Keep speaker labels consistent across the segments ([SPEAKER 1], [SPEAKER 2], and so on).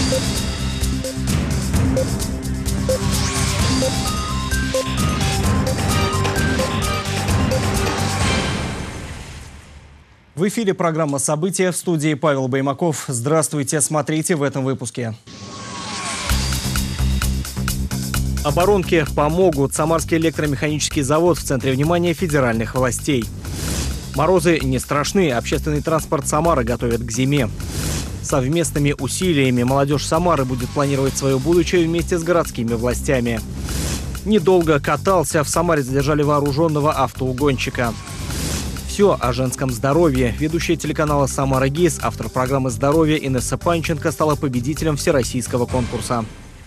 [SPEAKER 1] В эфире программа «События», в студии Павел Баймаков. Здравствуйте, смотрите в этом выпуске. Оборонке помогут. Самарский электромеханический завод в центре внимания федеральных властей. Морозы не страшны. Общественный транспорт Самары готовят к зиме. Совместными усилиями молодежь Самары будет планировать свое будущее вместе с городскими властями. Недолго катался. В Самаре задержали вооруженного автоугонщика. Все о женском здоровье. Ведущая телеканала «Самара ГИС», автор программы «Здоровье» Инесса Панченко стала победителем всероссийского конкурса.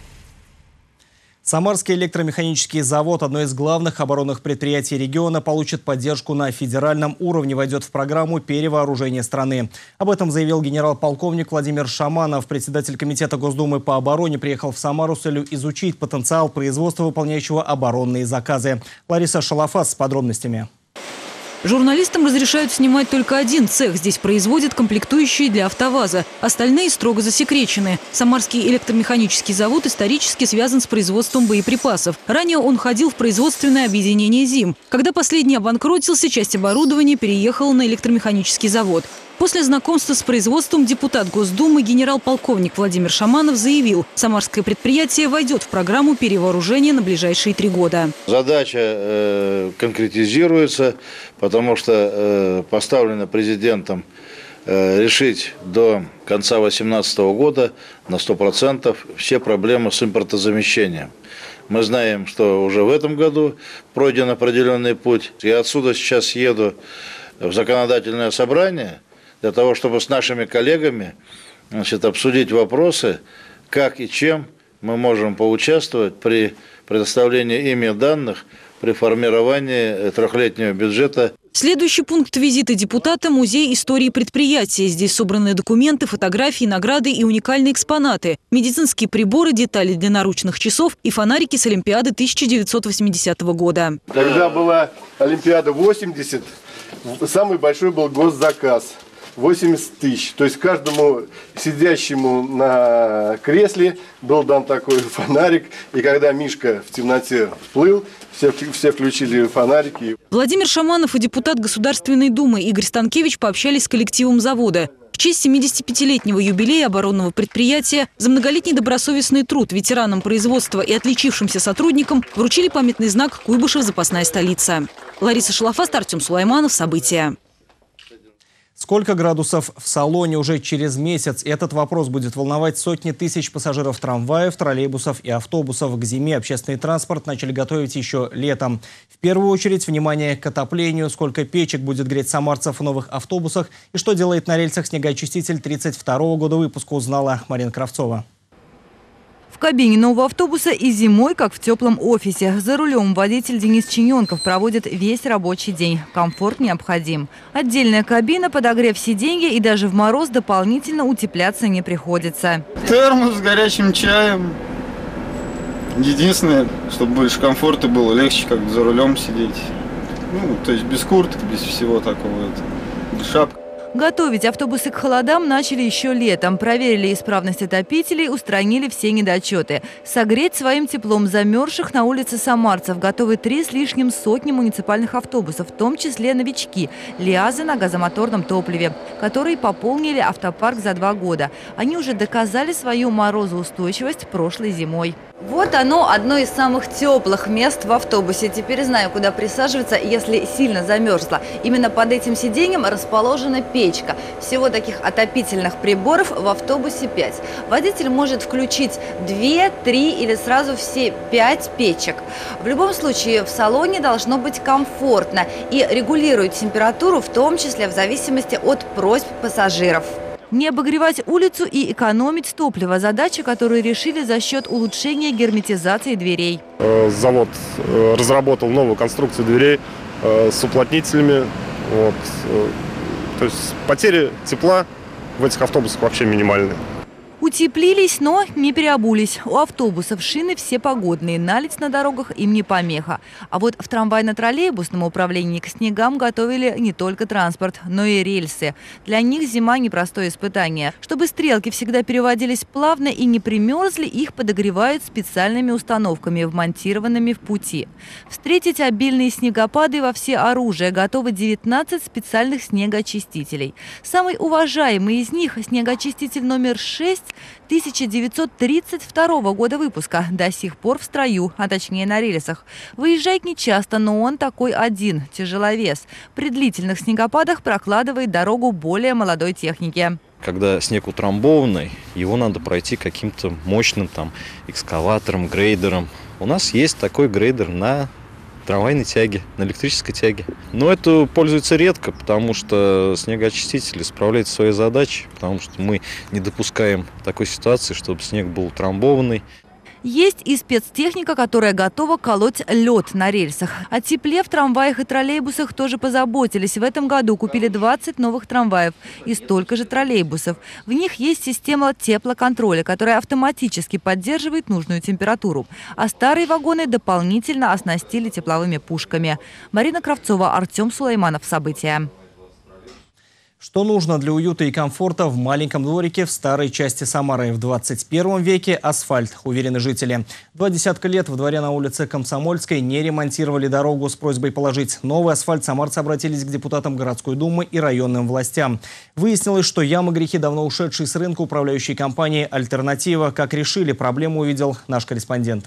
[SPEAKER 1] Самарский электромеханический завод, одно из главных оборонных предприятий региона, получит поддержку на федеральном уровне, войдет в программу перевооружения страны. Об этом заявил генерал-полковник Владимир Шаманов. Председатель комитета Госдумы по обороне приехал в Самару с целью изучить потенциал производства, выполняющего оборонные заказы. Лариса Шалафас с подробностями.
[SPEAKER 2] Журналистам разрешают снимать только один цех. Здесь производят комплектующие для АвтоВАЗа. Остальные строго засекречены. Самарский электромеханический завод исторически связан с производством боеприпасов. Ранее он входил в производственное объединение «ЗИМ». Когда последний обанкротился, часть оборудования переехала на электромеханический завод. После знакомства с производством депутат Госдумы генерал-полковник Владимир Шаманов заявил, самарское предприятие войдет в программу перевооружения на ближайшие 3 года.
[SPEAKER 3] Задача конкретизируется, потому что поставлено президентом решить до конца 2018 года на 100% все проблемы с импортозамещением. Мы знаем, что уже в этом году пройден определенный путь. Я отсюда сейчас еду в законодательное собрание для того, чтобы с нашими коллегами обсудить вопросы, как и чем мы можем поучаствовать при предоставлении ими данных при формировании трехлетнего бюджета.
[SPEAKER 2] Следующий пункт визита депутата – музей истории предприятия. Здесь собраны документы, фотографии, награды и уникальные экспонаты. Медицинские приборы, детали для наручных часов и фонарики с Олимпиады 1980 года.
[SPEAKER 4] Когда была Олимпиада 80, самый большой был госзаказ. 80 тысяч. То есть каждому сидящему на кресле был дан такой фонарик. И когда Мишка в темноте всплыл, все включили фонарики.
[SPEAKER 2] Владимир Шаманов и депутат Государственной Думы Игорь Станкевич пообщались с коллективом завода. В честь 75-летнего юбилея оборонного предприятия за многолетний добросовестный труд ветеранам производства и отличившимся сотрудникам вручили памятный знак «Куйбышев. Запасная столица». Лариса Шалафас, Артем Сулайманов. События.
[SPEAKER 1] Сколько градусов в салоне уже через месяц? Этот вопрос будет волновать сотни тысяч пассажиров трамваев, троллейбусов и автобусов. К зиме общественный транспорт начали готовить еще летом. В первую очередь внимание к отоплению. Сколько печек будет греть самарцев в новых автобусах и что делает на рельсах снегоочиститель 32-го года выпуска, узнала Марина Кравцова.
[SPEAKER 5] В кабине нового автобуса и зимой, как в теплом офисе. За рулем водитель Денис Чиненков проводит весь рабочий день. Комфорт необходим. Отдельная кабина, подогрев сиденья и даже в мороз дополнительно утепляться не приходится.
[SPEAKER 6] Термос с горячим чаем. Единственное, чтобы больше комфорта было, легче как за рулем сидеть. То есть без курток, без всего такого. Без шапки.
[SPEAKER 5] Готовить автобусы к холодам начали еще летом. Проверили исправность отопителей, устранили все недочеты. Согреть своим теплом замерзших на улице самарцев готовы 3 с лишним сотни муниципальных автобусов, в том числе новички – ЛиАЗы на газомоторном топливе, которые пополнили автопарк за 2 года. Они уже доказали свою морозоустойчивость прошлой зимой. Вот оно, одно из самых теплых мест в автобусе. Теперь знаю, куда присаживаться, если сильно замерзла. Именно под этим сиденьем расположена печка. Всего таких отопительных приборов в автобусе 5. Водитель может включить 2, 3 или сразу все 5 печек. В любом случае в салоне должно быть комфортно и регулирует температуру, в том числе в зависимости от просьб пассажиров. Не обогревать улицу и экономить топливо – задача, которую решили за счет улучшения герметизации дверей.
[SPEAKER 7] Завод разработал новую конструкцию дверей с уплотнителями. То есть потери тепла в этих автобусах вообще минимальные.
[SPEAKER 5] Утеплились, но не переобулись. У автобусов шины все погодные, наледь на дорогах им не помеха. А вот в трамвайно-троллейбусном управлении к снегам готовили не только транспорт, но и рельсы. Для них зима – непростое испытание. Чтобы стрелки всегда переводились плавно и не примерзли, их подогревают специальными установками, вмонтированными в пути. Встретить обильные снегопады во всеоружие готовы 19 специальных снегоочистителей. Самый уважаемый из них – снегоочиститель номер 6 1932 года выпуска. До сих пор в строю, а точнее на рельсах. Выезжает нечасто, но он такой один – тяжеловес. При длительных снегопадах прокладывает дорогу более молодой технике.
[SPEAKER 8] Когда снег утрамбованный, его надо пройти каким-то мощным экскаватором, грейдером. У нас есть такой грейдер на трамвайной тяге, на электрической тяге. Но это пользуется редко, потому что снегоочистители справляют свои задачи, потому что мы не допускаем такой ситуации, чтобы снег был утрамбованный.
[SPEAKER 5] Есть и спецтехника, которая готова колоть лед на рельсах. О тепле в трамваях и троллейбусах тоже позаботились. В этом году купили 20 новых трамваев и столько же троллейбусов. В них есть система теплоконтроля, которая автоматически поддерживает нужную температуру. А старые вагоны дополнительно оснастили тепловыми пушками. Марина Кравцова, Артем Сулейманов. События.
[SPEAKER 1] Что нужно для уюта и комфорта в маленьком дворике в старой части Самары? В 21 веке асфальт, уверены жители. 20 лет в дворе на улице Комсомольской не ремонтировали дорогу. С просьбой положить новый асфальт самарцы обратились к депутатам городской думы и районным властям. Выяснилось, что ямы-грехи давно ушедшие с рынка управляющей компании «Альтернатива». Как решили проблему, увидел наш корреспондент.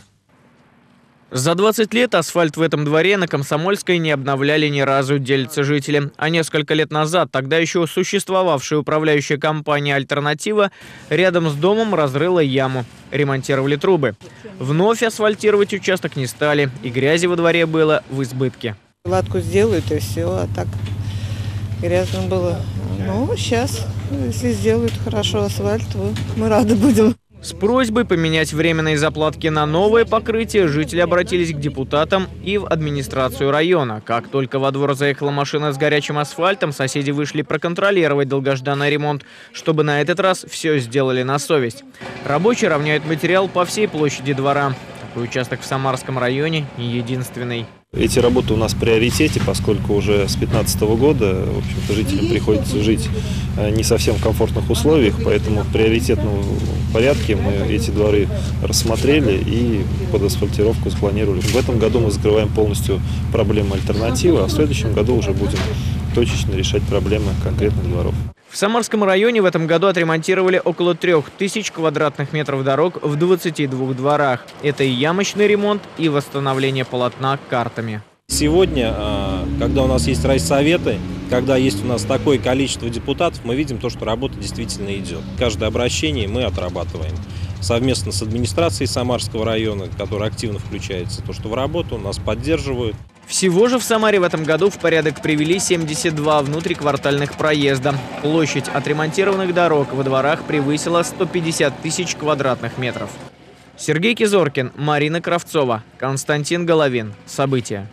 [SPEAKER 9] За 20 лет асфальт в этом дворе на Комсомольской не обновляли ни разу, делятся жители. А несколько лет назад тогда еще существовавшая управляющая компания «Альтернатива» рядом с домом разрыла яму. Ремонтировали трубы. Вновь асфальтировать участок не стали, и грязи во дворе было в избытке.
[SPEAKER 10] Латку сделают и все, а так грязно было. Ну, сейчас, если сделают хорошо асфальт, то мы рады будем.
[SPEAKER 9] С просьбой поменять временные заплатки на новое покрытие жители обратились к депутатам и в администрацию района. Как только во двор заехала машина с горячим асфальтом, соседи вышли проконтролировать долгожданный ремонт, чтобы на этот раз все сделали на совесть. Рабочие равняют материал по всей площади двора. Такой участок в Самарском районе не единственный.
[SPEAKER 11] Эти работы у нас в приоритете, поскольку уже с 2015 года, в общем-то, жителям приходится жить не совсем в комфортных условиях, поэтому в приоритетном порядке мы эти дворы рассмотрели и под асфальтировку спланировали. В этом году мы закрываем полностью проблему «Альтернативы», а в следующем году уже будем точечно решать проблемы конкретных дворов.
[SPEAKER 9] В Самарском районе в этом году отремонтировали около 3000 квадратных метров дорог в 22 дворах. Это и ямочный ремонт, и восстановление полотна картами.
[SPEAKER 11] Сегодня, когда у нас есть райсоветы, когда есть у нас такое количество депутатов, мы видим то, что работа действительно идет. Каждое обращение мы отрабатываем. Совместно с администрацией Самарского района, которая активно включается в работу, нас поддерживают.
[SPEAKER 9] Всего же в Самаре в этом году в порядок привели 72 внутриквартальных проезда. Площадь отремонтированных дорог во дворах превысила 150 тысяч квадратных метров. Сергей Кизоркин, Марина Кравцова, Константин Головин. События.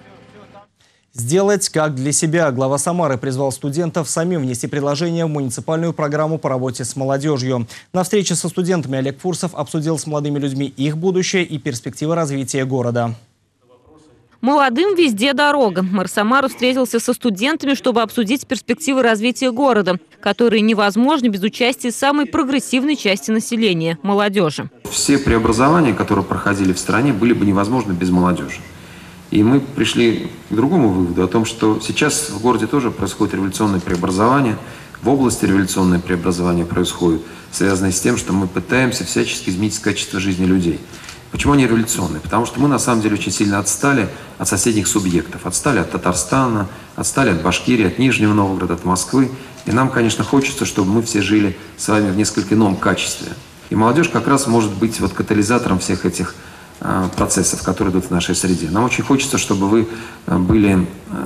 [SPEAKER 1] Сделать как для себя. Глава Самары призвал студентов самим внести предложение в муниципальную программу по работе с молодежью. На встрече со студентами Олег Фурсов обсудил с молодыми людьми их будущее и перспективы развития города.
[SPEAKER 12] Молодым везде дорога. Мэр Самары встретился со студентами, чтобы обсудить перспективы развития города, которые невозможны без участия самой прогрессивной части населения – молодежи.
[SPEAKER 13] Все преобразования, которые проходили в стране, были бы невозможны без молодежи. И мы пришли к другому выводу, о том, что сейчас в городе тоже происходит революционное преобразование, в области революционное преобразование происходит, связанное с тем, что мы пытаемся всячески изменить качество жизни людей. Почему они революционные? Потому что мы на самом деле очень сильно отстали от соседних субъектов. Отстали от Татарстана, отстали от Башкирии, от Нижнего Новгорода, от Москвы. И нам, конечно, хочется, чтобы мы все жили с вами в несколько ином качестве. И молодежь как раз может быть катализатором всех этих процессов, которые идут в нашей среде. Нам очень хочется, чтобы вы были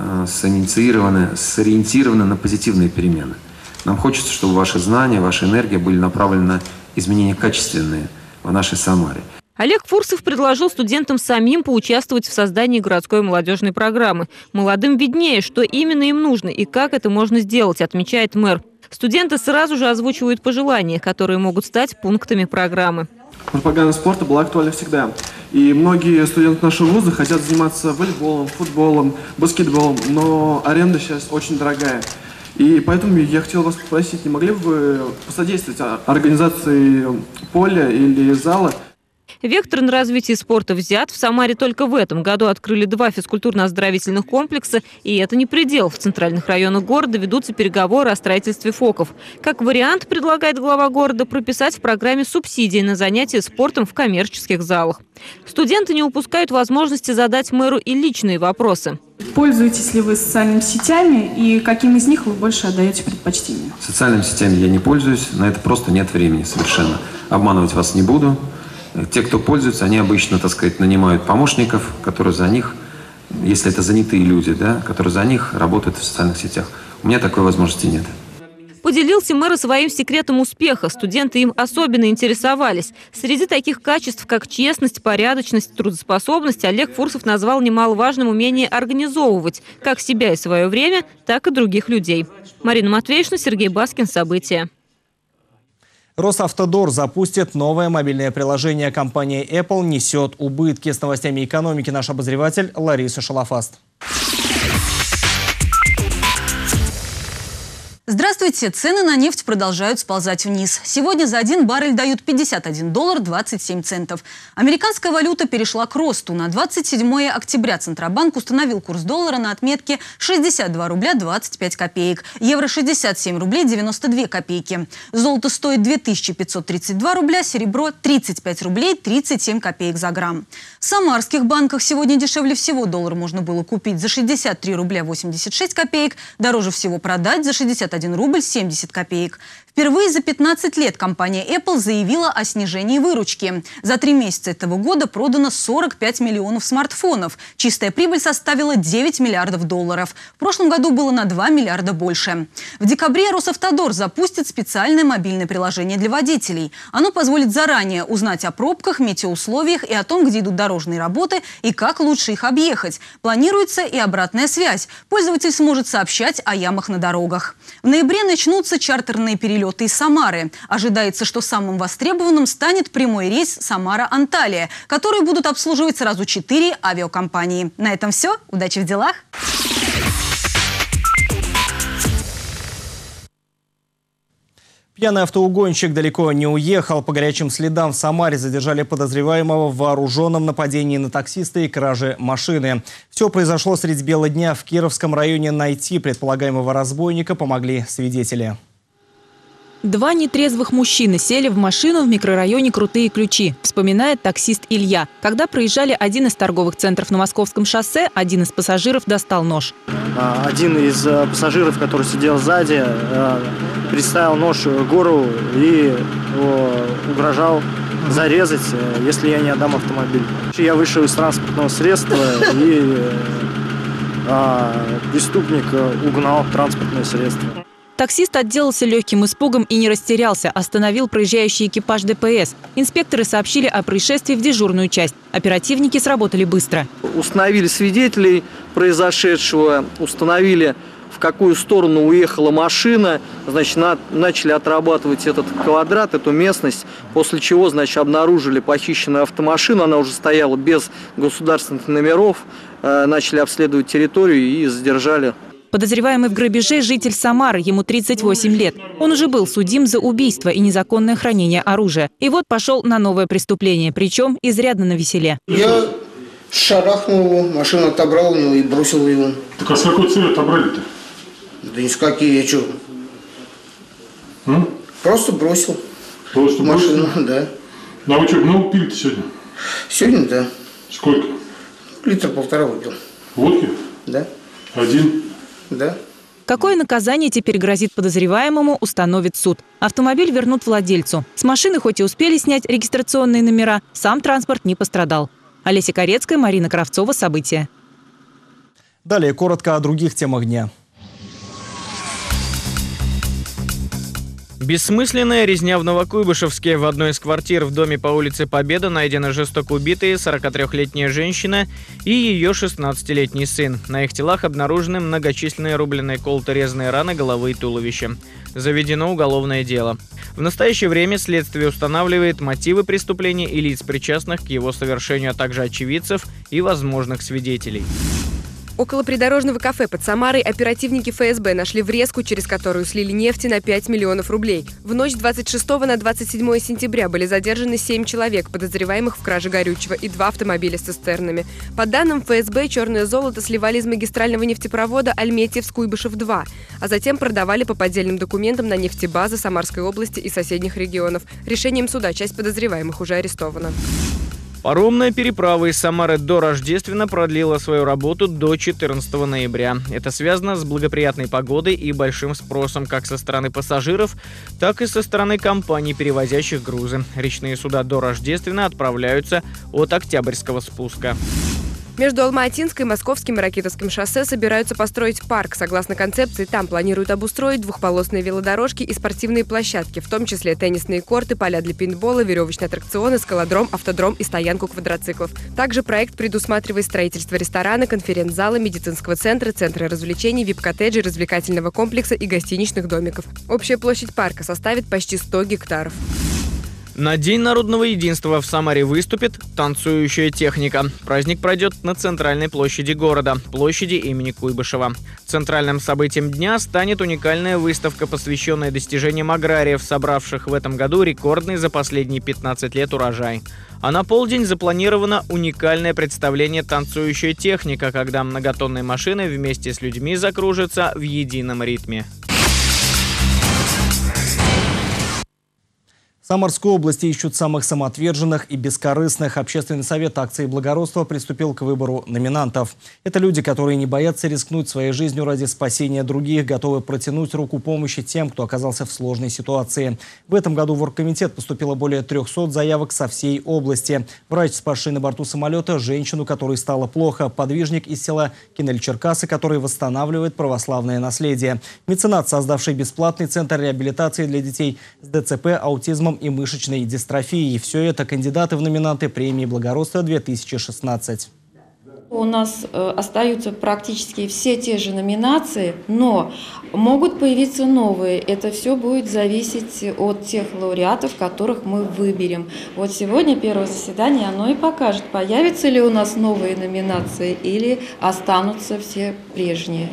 [SPEAKER 13] сориентированы на позитивные перемены. Нам хочется, чтобы ваши знания, ваша энергия были направлены на изменения качественные в нашей Самаре.
[SPEAKER 12] Олег Фурсов предложил студентам самим поучаствовать в создании городской молодежной программы. Молодым виднее, что именно им нужно и как это можно сделать, отмечает мэр. Студенты сразу же озвучивают пожелания, которые могут стать пунктами программы.
[SPEAKER 14] Пропаганда спорта была актуальна всегда. И многие студенты нашего вуза хотят заниматься волейболом, футболом, баскетболом, но аренда сейчас очень дорогая. И поэтому я хотел вас попросить, не могли бы вы посодействовать организации поля или зала?
[SPEAKER 12] Вектор на развитие спорта взят. В Самаре только в этом году открыли 2 физкультурно-оздоровительных комплекса. И это не предел. В центральных районах города ведутся переговоры о строительстве ФОКов. Как вариант, предлагает глава города прописать в программе субсидии на занятия спортом в коммерческих залах. Студенты не упускают возможности задать мэру и личные вопросы.
[SPEAKER 15] Пользуетесь ли вы социальными сетями и каким из них вы больше отдаете предпочтение?
[SPEAKER 13] Социальными сетями я не пользуюсь, на это просто нет времени совершенно. Обманывать вас не буду. Те, кто пользуется, они обычно, так сказать, нанимают помощников, которые за них, если это занятые люди, да, которые за них работают в социальных сетях. У меня такой возможности нет.
[SPEAKER 12] Поделился мэр своим секретом успеха. Студенты им особенно интересовались. Среди таких качеств, как честность, порядочность, трудоспособность, Олег Фурсов назвал немаловажным умение организовывать как себя и свое время, так и других людей. Марина Матвеевна, Сергей Баскин. События.
[SPEAKER 1] Росавтодор запустит новое мобильное приложение. Компания Apple несет убытки. С новостями экономики наш обозреватель Лариса Шалафаст.
[SPEAKER 16] Здравствуйте! Цены на нефть продолжают сползать вниз. Сегодня за 1 баррель дают $51 27 центов. Американская валюта перешла к росту. На 27 октября Центробанк установил курс доллара на отметке 62 рубля 25 копеек. Евро 67 рублей 92 копейки. Золото стоит 2532 рубля, серебро 35 рублей 37 копеек за грамм. В самарских банках сегодня дешевле всего доллар можно было купить за 63 рубля 86 копеек, дороже всего продать за 61 рубль 70 копеек. Впервые за 15 лет компания Apple заявила о снижении выручки. За 3 месяца этого года продано 45 миллионов смартфонов. Чистая прибыль составила 9 миллиардов долларов. В прошлом году было на 2 миллиарда больше. В декабре Росавтодор запустит специальное мобильное приложение для водителей. Оно позволит заранее узнать о пробках, метеоусловиях и о том, где идут дорожные работы и как лучше их объехать. Планируется и обратная связь. Пользователь сможет сообщать о ямах на дорогах. В ноябре начнутся чартерные перелеты из Самары. Ожидается, что самым востребованным станет прямой рейс Самара-Анталия, который будут обслуживать сразу 4 авиакомпании. На этом все. Удачи в делах!
[SPEAKER 1] Пьяный автоугонщик далеко не уехал. По горячим следам в Самаре задержали подозреваемого в вооруженном нападении на таксиста и краже машины. Все произошло средь бела дня в Кировском районе. Найти предполагаемого разбойника помогли свидетели.
[SPEAKER 2] 2 нетрезвых мужчины сели в машину в микрорайоне Крутые Ключи, вспоминает таксист Илья. Когда проезжали один из торговых центров на Московском шоссе, один из пассажиров достал нож.
[SPEAKER 17] Один из пассажиров, который сидел сзади, приставил нож к горлу и угрожал зарезать, если я не отдам автомобиль. Я вышел из транспортного средства и преступник угнал транспортное средство.
[SPEAKER 2] Таксист отделался легким испугом и не растерялся. Остановил проезжающий экипаж ДПС. Инспекторы сообщили о происшествии в дежурную часть. Оперативники сработали быстро.
[SPEAKER 18] Установили свидетелей произошедшего, установили, в какую сторону уехала машина. Значит, начали отрабатывать этот квадрат, эту местность. После чего, значит, обнаружили похищенную автомашину. Она уже стояла без государственных номеров. Начали обследовать территорию и задержали.
[SPEAKER 2] Подозреваемый в грабеже житель Самары, ему 38 лет. Он уже был судим за убийство и незаконное хранение оружия. И вот пошел на новое преступление, причем изрядно навеселе.
[SPEAKER 19] Я шарахнул его, машину отобрал у него и бросил его.
[SPEAKER 20] Так а с какой целью отобрали-то?
[SPEAKER 19] Да ни с какие, я что? Просто бросил.
[SPEAKER 20] Просто
[SPEAKER 19] машину,
[SPEAKER 20] бросил?
[SPEAKER 19] Да.
[SPEAKER 20] А вы что, много пили-то сегодня?
[SPEAKER 19] Сегодня, да.
[SPEAKER 20] Сколько?
[SPEAKER 19] 1,5 литра выпил.
[SPEAKER 20] Водки?
[SPEAKER 19] Да.
[SPEAKER 20] Один?
[SPEAKER 19] Да.
[SPEAKER 2] Какое наказание теперь грозит подозреваемому, установит суд. Автомобиль вернут владельцу. С машины хоть и успели снять регистрационные номера, сам транспорт не пострадал. Олеся Корецкая, Марина Кравцова. События.
[SPEAKER 1] Далее коротко о других темах дня.
[SPEAKER 9] Бессмысленная резня в Новокуйбышевске. В одной из квартир в доме по улице Победа найдены жестоко убитые 43-летняя женщина и ее 16-летний сын. На их телах обнаружены многочисленные рубленые колото-резные раны головы и туловища. Заведено уголовное дело. В настоящее время следствие устанавливает мотивы преступления и лиц, причастных к его совершению, а также очевидцев и возможных свидетелей.
[SPEAKER 21] Около придорожного кафе под Самарой оперативники ФСБ нашли врезку, через которую слили нефти на 5 миллионов рублей. В ночь 26 на 27 сентября были задержаны 7 человек, подозреваемых в краже горючего, и 2 автомобиля с цистернами. По данным ФСБ, черное золото сливали из магистрального нефтепровода Альметьевск-Куйбышев-2, а затем продавали по поддельным документам на нефтебазы Самарской области и соседних регионов. Решением суда часть подозреваемых уже арестована.
[SPEAKER 9] Паромная переправа из Самары до Рождествена продлила свою работу до 14 ноября. Это связано с благоприятной погодой и большим спросом как со стороны пассажиров, так и со стороны компаний, перевозящих грузы. Речные суда до Рождествена отправляются от Октябрьского спуска.
[SPEAKER 21] Между Алма-Атинской, Московским и Ракитовским шоссе собираются построить парк. Согласно концепции, там планируют обустроить двухполосные велодорожки и спортивные площадки, в том числе теннисные корты, поля для пейнтбола, веревочные аттракционы, скалодром, автодром и стоянку квадроциклов. Также проект предусматривает строительство ресторана, конференц-зала, медицинского центра, центра развлечений, вип-коттеджей, развлекательного комплекса и гостиничных домиков. Общая площадь парка составит почти 100 гектаров.
[SPEAKER 9] На День народного единства в Самаре выступит танцующая техника. Праздник пройдет на центральной площади города, площади имени Куйбышева. Центральным событием дня станет уникальная выставка, посвященная достижениям аграриев, собравших в этом году рекордный за последние 15 лет урожай. А на полдень запланировано уникальное представление «Танцующая техника», когда многотонные машины вместе с людьми закружатся в едином ритме.
[SPEAKER 1] В Самарской области ищут самых самоотверженных и бескорыстных. Общественный совет акции благородства приступил к выбору номинантов. Это люди, которые не боятся рискнуть своей жизнью ради спасения других, готовы протянуть руку помощи тем, кто оказался в сложной ситуации. В этом году в оргкомитет поступило более 300 заявок со всей области. Врач, спасший на борту самолета женщину, которой стало плохо, подвижник из села Кинель-Черкасы, который восстанавливает православное наследие, меценат, создавший бесплатный центр реабилитации для детей с ДЦП, аутизмом и мышечной дистрофией. Все это кандидаты в номинанты премии «Благородство-2016».
[SPEAKER 22] У нас остаются практически все те же номинации, но могут появиться новые. Это все будет зависеть от тех лауреатов, которых мы выберем. Вот сегодня первое заседание, оно и покажет, появятся ли у нас новые номинации или останутся все прежние.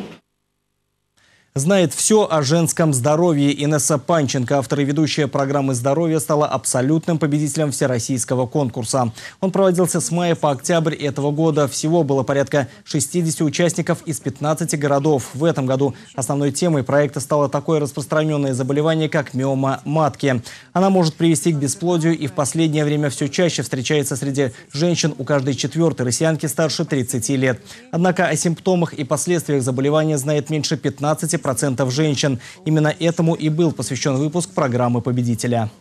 [SPEAKER 1] Знает все о женском здоровье. Инесса Панченко, автор и ведущая программы «Здоровье», стала абсолютным победителем всероссийского конкурса. Он проводился с мая по октябрь этого года. Всего было порядка 60 участников из 15 городов. В этом году основной темой проекта стало такое распространенное заболевание, как миома матки. Она может привести к бесплодию и в последнее время все чаще встречается среди женщин. У каждой 4-й россиянки старше 30 лет. Однако о симптомах и последствиях заболевания знает меньше 15% женщин. Именно этому и был посвящен выпуск программы «Победителя».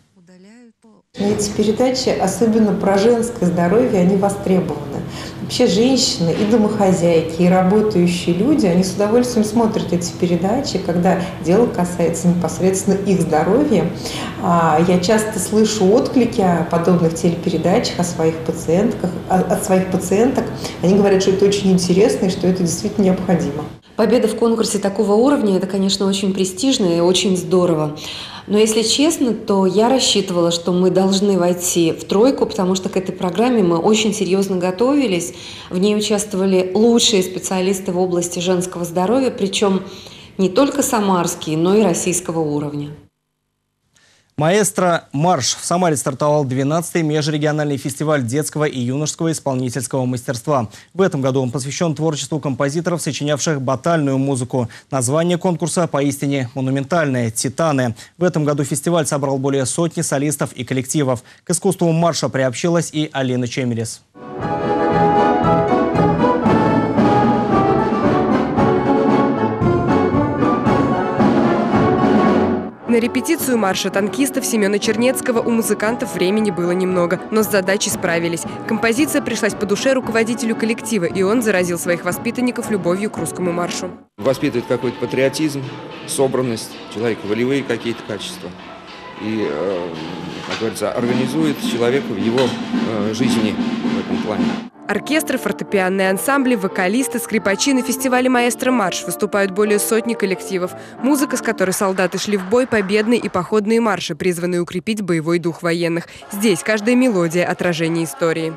[SPEAKER 23] Эти передачи, особенно про женское здоровье, они востребованы. Вообще женщины и домохозяйки, и работающие люди, они с удовольствием смотрят эти передачи, когда дело касается непосредственно их здоровья. Я часто слышу отклики о подобных телепередачах, о своих пациентках, от своих пациенток. Они говорят, что это очень интересно и что это действительно необходимо.
[SPEAKER 24] Победа в конкурсе такого уровня – это, конечно, очень престижно и очень здорово. Но, если честно, то я рассчитывала, что мы должны войти в тройку, потому что к этой программе мы очень серьезно готовились. В ней участвовали лучшие специалисты в области женского здоровья, причем не только самарские, но и российского уровня.
[SPEAKER 1] «Маэстро Марш». В Самаре стартовал 12-й межрегиональный фестиваль детского и юношеского исполнительского мастерства. В этом году он посвящен творчеству композиторов, сочинявших батальную музыку. Название конкурса поистине монументальное – «Титаны». В этом году фестиваль собрал более сотни солистов и коллективов. К искусству марша приобщилась и Алина Чемерис.
[SPEAKER 21] На репетицию марша танкистов Семена Чернецкого у музыкантов времени было немного, но с задачей справились. Композиция пришлась по душе руководителю коллектива, и он заразил своих воспитанников любовью к русскому маршу.
[SPEAKER 25] Воспитывает какой-то патриотизм, собранность, человека волевые какие-то качества. И, как говорится, организует человека в его жизни этом плане.
[SPEAKER 21] Оркестры, фортепианные ансамбли, вокалисты, скрипачи на фестивале «Маэстро Марш» выступают более сотни коллективов. Музыка, с которой солдаты шли в бой, победные и походные марши, призванные укрепить боевой дух военных. Здесь каждая мелодия – отражение истории.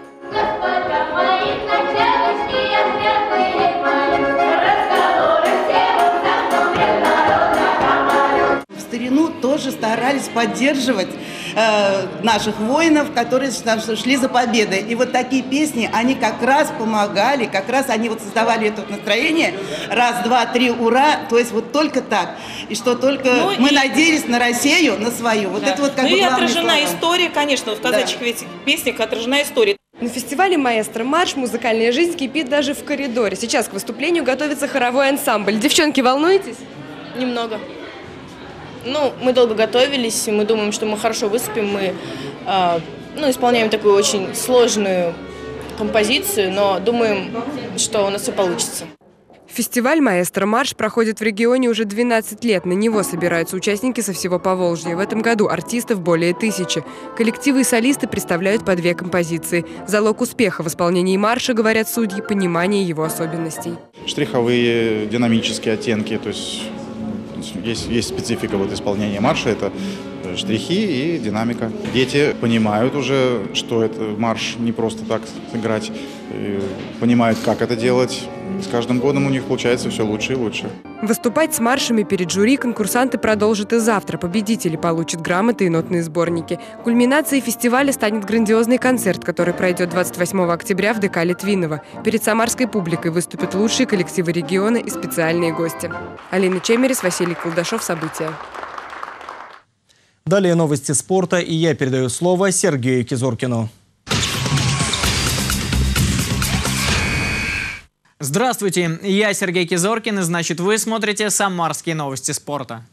[SPEAKER 3] В старину тоже старались поддерживать наших воинов, которые шли за победой. И вот такие песни, они как раз помогали, как раз они вот создавали это настроение. Раз, два, три, ура! То есть вот только так. И что только мы надеялись на Россию, на свою. Вот это вот как бы
[SPEAKER 4] и
[SPEAKER 3] главный
[SPEAKER 4] отражена
[SPEAKER 3] слова.
[SPEAKER 4] история, конечно, в казачьих песнях отражена история.
[SPEAKER 21] На фестивале «Маэстро Марш» музыкальная жизнь кипит даже в коридоре. Сейчас к выступлению готовится хоровой ансамбль. Девчонки, волнуетесь?
[SPEAKER 4] Немного. Ну, мы долго готовились, мы думаем, что мы хорошо выступим, мы исполняем такую очень сложную композицию, но думаем, что у нас все получится.
[SPEAKER 21] Фестиваль «Маэстро Марш» проходит в регионе уже 12 лет. На него собираются участники со всего Поволжья. В этом году артистов более 1000. Коллективы и солисты представляют по 2 композиции. Залог успеха в исполнении марша, говорят судьи, понимание его особенностей.
[SPEAKER 6] Штриховые, динамические оттенки, то есть есть специфика вот исполнения марша, это штрихи и динамика. Дети понимают уже, что это марш не просто так сыграть, понимают, как это делать. С каждым годом у них получается все лучше и лучше.
[SPEAKER 21] Выступать с маршами перед жюри конкурсанты продолжат и завтра. Победители получат грамоты и нотные сборники. Кульминацией фестиваля станет грандиозный концерт, который пройдет 28 октября в ДК Литвинова. Перед самарской публикой выступят лучшие коллективы региона и специальные гости. Алина Чемерис, Василий Колдашов. События.
[SPEAKER 1] Далее новости спорта, и я передаю слово Сергею Кизоркину.
[SPEAKER 9] Здравствуйте, я Сергей Кизоркин, и значит вы смотрите «Самарские новости спорта».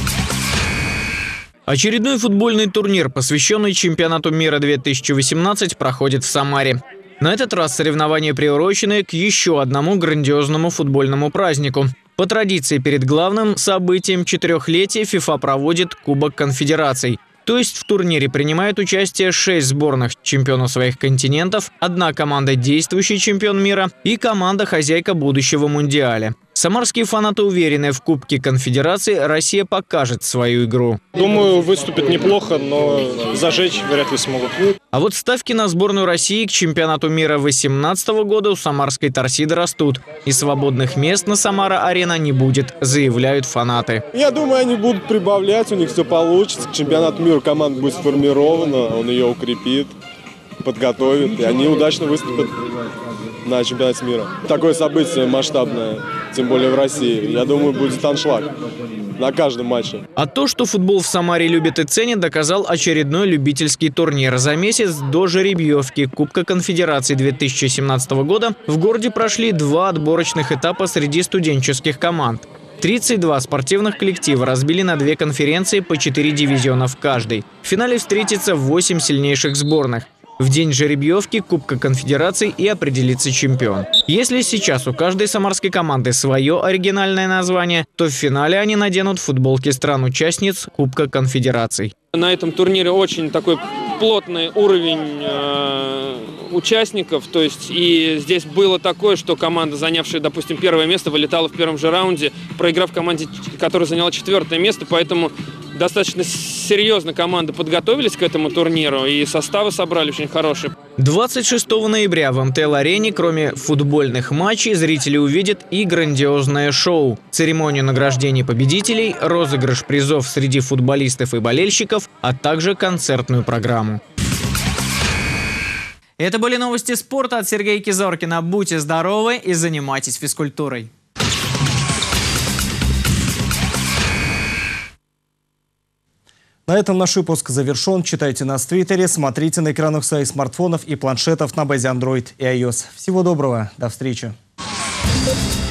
[SPEAKER 9] Очередной футбольный турнир, посвященный чемпионату мира 2018, проходит в Самаре. На этот раз соревнования приурочены к еще одному грандиозному футбольному празднику. По традиции, перед главным событием 4-летия ФИФА проводит Кубок Конфедераций. То есть в турнире принимает участие 6 сборных чемпионов своих континентов, 1 команда действующий чемпион мира и команда-хозяйка будущего мундиаля. Самарские фанаты уверены, в Кубке Конфедерации Россия покажет свою игру.
[SPEAKER 7] Думаю, выступит неплохо, но зажечь вряд ли смогут.
[SPEAKER 9] А вот ставки на сборную России к чемпионату мира 2018 года у самарской Торсиды растут. И свободных мест на Самара-арена не будет, заявляют фанаты.
[SPEAKER 7] Я думаю, они будут прибавлять, у них все получится. К чемпионату мира команда будет сформирована, он ее укрепит, подготовит, и они удачно выступят на чемпионате мира. Такое событие масштабное, тем более в России. Я думаю, будет аншлаг на каждом матче.
[SPEAKER 9] А то, что футбол в Самаре любят и ценят, доказал очередной любительский турнир. За месяц до жеребьевки Кубка Конфедерации 2017 года в городе прошли 2 отборочных этапа среди студенческих команд. 32 спортивных коллектива разбили на 2 конференции по 4 дивизиона в каждой. В финале встретится 8 сильнейших сборных. В день жеребьевки Кубка Конфедерации и определится чемпион. Если сейчас у каждой самарской команды свое оригинальное название, то в финале они наденут футболки стран-участниц Кубка Конфедераций.
[SPEAKER 8] На этом турнире очень такой плотный уровень участников, то есть и здесь было такое, что команда, занявшая, допустим, 1-е место, вылетала в первом же раунде, проиграв команде, которая заняла 4-е место, поэтому достаточно серьезно команды подготовились к этому турниру и составы собрали очень хорошие. 26 ноября в МТЛ-арене, кроме футбольных матчей, зрители увидят и грандиозное шоу. Церемонию награждения победителей, розыгрыш призов среди футболистов и болельщиков, а также концертную программу. Это были новости спорта от Сергея Кизоркина. Будьте здоровы и занимайтесь физкультурой.
[SPEAKER 1] На этом наш выпуск завершен. Читайте нас в Твиттере, смотрите на экранах своих смартфонов и планшетов на базе Android и iOS. Всего доброго, до встречи.